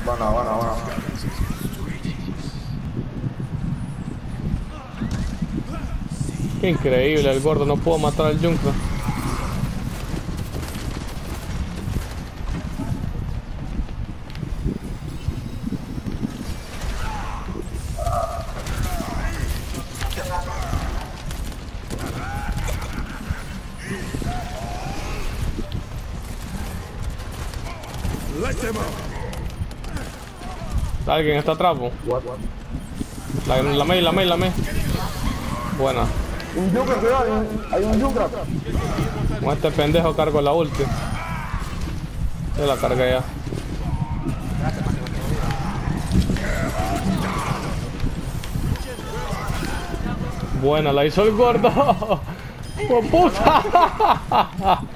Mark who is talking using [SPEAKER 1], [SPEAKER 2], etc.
[SPEAKER 1] Bueno, bueno, bueno.
[SPEAKER 2] Qué increíble el gordo, no puedo matar al Junkra. Alguien está atrapo.
[SPEAKER 1] What?
[SPEAKER 2] La Mei. Buena.
[SPEAKER 1] Un Junkrat, cuidado, hay un Junkrat.
[SPEAKER 2] Con este pendejo cargo la ulti. Yo la cargué ya. Buena, la hizo el gordo. ¡Oh, puta!